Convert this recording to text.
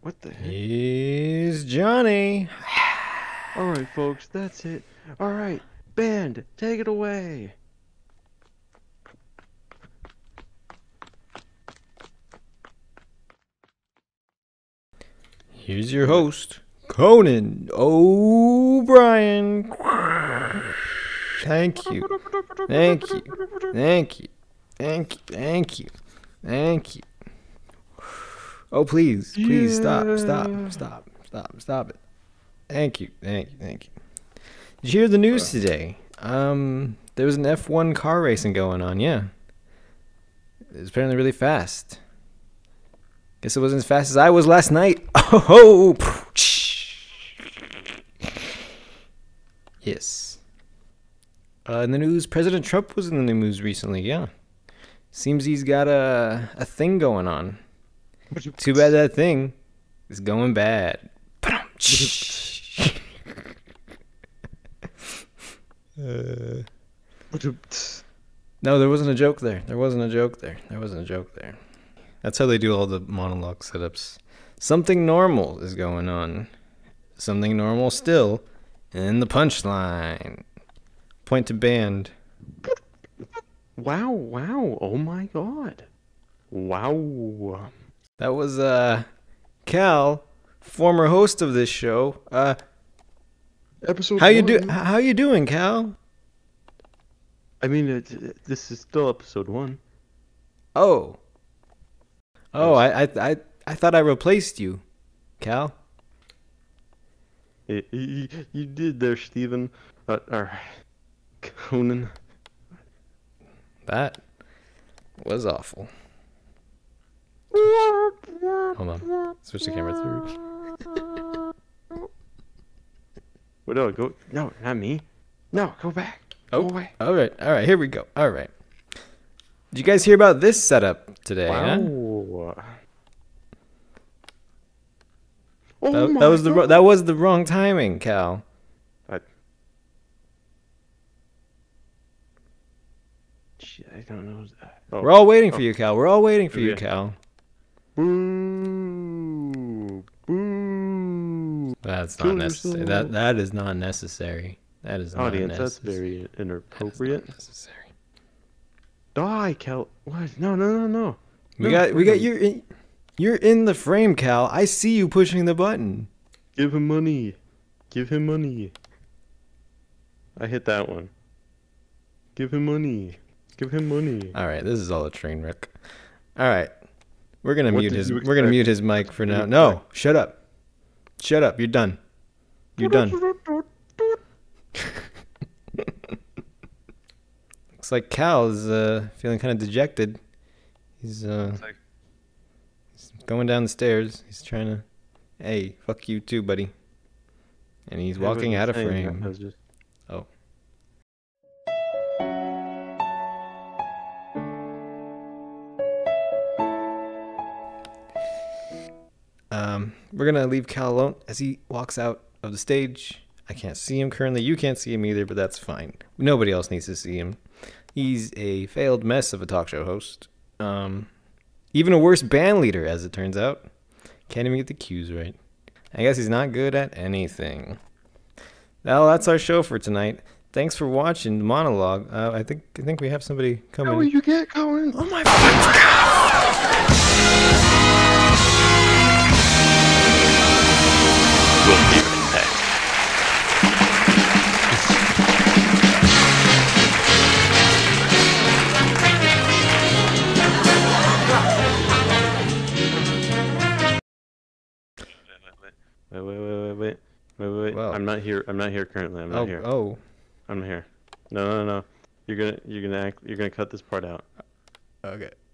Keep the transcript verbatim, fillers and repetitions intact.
What the heck? He's Johnny. Alright, folks, that's it. Alright, band, take it away. Here's your host, Conan O'Brien. Thank you. Thank you. Thank you. Thank you. Thank you. Thank you. Oh, please. Please stop. Stop. Stop. Stop. Stop it. Thank you. Thank you. Thank you. Did you hear the news today? Um, there was an F one car racing going on, yeah. It was apparently really fast. Guess it wasn't as fast as I was last night. Oh, yes. Uh, in the news, President Trump was in the news recently, yeah. Seems he's got a, a thing going on. Too bad that thing is going bad. uh, no, there wasn't a joke there. There wasn't a joke there. There wasn't a joke there. That's how they do all the monologue setups. Something normal is going on. Something normal still. And the punchline. Point to band. Wow, wow, oh my god. Wow. That was, uh, Cal, former host of this show. Uh, Episode how you one. do? How you doing, Cal? I mean, it, it, this is still episode one. Oh. Oh, I, I, I, I thought I replaced you, Cal. It, you, you did there, Steven. Uh, or Conan. That was awful. Hold on. Switch the camera through. Wait, no, go. No, not me. No, go back. Oh, go away. All right. All right. Here we go. All right. Did you guys hear about this setup today? Wow. Huh? Oh That, my that was the God. that was the wrong timing, Cal. I, shit, I don't know. Oh. We're all waiting for Oh. you, Cal. We're all waiting for you, Yeah. Cal. Boo! Boo! That's Kill not necessary. yourself. That that is not necessary. That is not Audience, that's necessary. very inappropriate. That's not necessary. Die, Cal. What? No, no, no, no. We No, got we no. got you're in, you're in the frame, Cal. I see you pushing the button. Give him money. Give him money. I hit that one. Give him money. Give him money. All right, this is all a train wreck. All right, we're gonna What mute did his. you We're gonna expect? mute his mic for What did now. you No, expect? shut up. Shut up. You're done. You're done. Looks like Cal is uh, feeling kind of dejected. He's uh, It's like- he's going down the stairs. He's trying to, hey, fuck you too, buddy. And he's I walking wasn't out of saying that, frame. I was just... Oh. Um, we're gonna leave Cal alone as he walks out of the stage. I can't see him currently. You can't see him either, but that's fine. Nobody else needs to see him. He's a failed mess of a talk show host. Um, even a worse band leader, as it turns out. Can't even get the cues right. I guess he's not good at anything. Well, that's our show for tonight. Thanks for watching the monologue. Uh, I think I think we have somebody coming. How in. you get going? Oh my God! We'll be right back. Wait, wait, wait, wait, wait, wait, wait, wait. Well. I'm not here. I'm not here currently. I'm not Oh, here. oh, I'm not here. No, no, no. You're gonna, you're gonna act. You're gonna cut this part out. okay.